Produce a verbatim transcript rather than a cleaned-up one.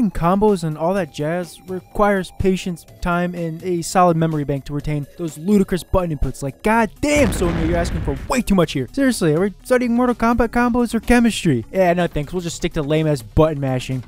studying combos and all that jazz requires patience, time, and a solid memory bank to retain those ludicrous button inputs. Like, god damn, Sonya, you're asking for way too much here. Seriously, are we studying Mortal Kombat combos or chemistry? Yeah, no thanks, we'll just stick to lame-ass button mashing.